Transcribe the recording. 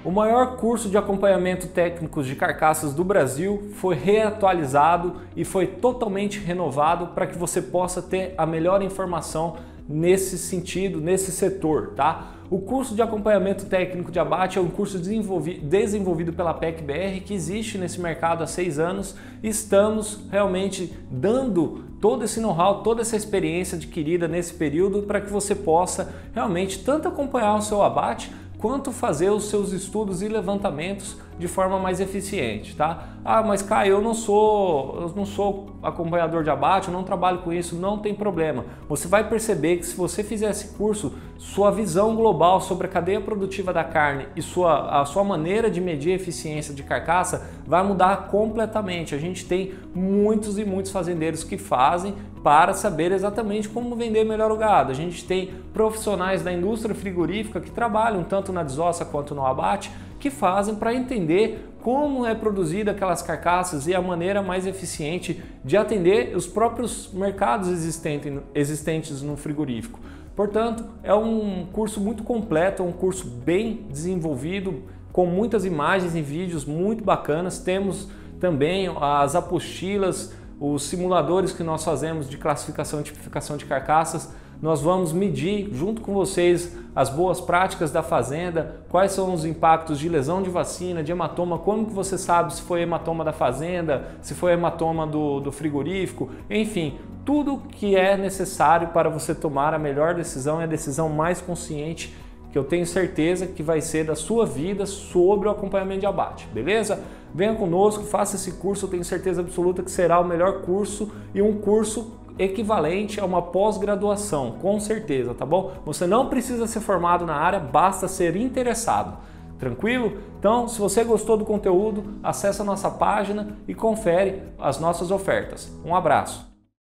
O maior curso de acompanhamento técnico de carcaças do Brasil foi reatualizado e foi totalmente renovado para que você possa ter a melhor informação nesse sentido, nesse setor, tá? O curso de acompanhamento técnico de abate é um curso desenvolvido pela PEC-BR, que existe nesse mercado há 6 anos. Estamos realmente dando todo esse know-how, toda essa experiência adquirida nesse período para que você possa realmente tanto acompanhar o seu abate quanto fazer os seus estudos e levantamentos de forma mais eficiente, tá? Ah, mas Caio, eu não sou acompanhador de abate, eu não trabalho com isso, não tem problema. Você vai perceber que se você fizer esse curso, sua visão global sobre a cadeia produtiva da carne e a sua maneira de medir a eficiência de carcaça vai mudar completamente. A gente tem muitos e muitos fazendeiros que fazem para saber exatamente como vender melhor o gado. A gente tem profissionais da indústria frigorífica que trabalham tanto na desossa quanto no abate, que fazem para entender como é produzida aquelas carcaças e a maneira mais eficiente de atender os próprios mercados existentes no frigorífico. Portanto, é um curso muito completo, é um curso bem desenvolvido, com muitas imagens e vídeos muito bacanas. Temos também as apostilas, os simuladores que nós fazemos de classificação e tipificação de carcaças. Nós vamos medir junto com vocês as boas práticas da fazenda, quais são os impactos de lesão de vacina, de hematoma, como que você sabe se foi hematoma da fazenda, se foi hematoma do frigorífico, enfim, tudo que é necessário para você tomar a melhor decisão e a decisão mais consciente, que eu tenho certeza que vai ser da sua vida sobre o acompanhamento de abate, beleza? Venha conosco, faça esse curso, eu tenho certeza absoluta que será o melhor curso e um curso equivalente a uma pós-graduação, com certeza, tá bom? Você não precisa ser formado na área, basta ser interessado. Tranquilo? Então, se você gostou do conteúdo, acesse a nossa página e confere as nossas ofertas. Um abraço!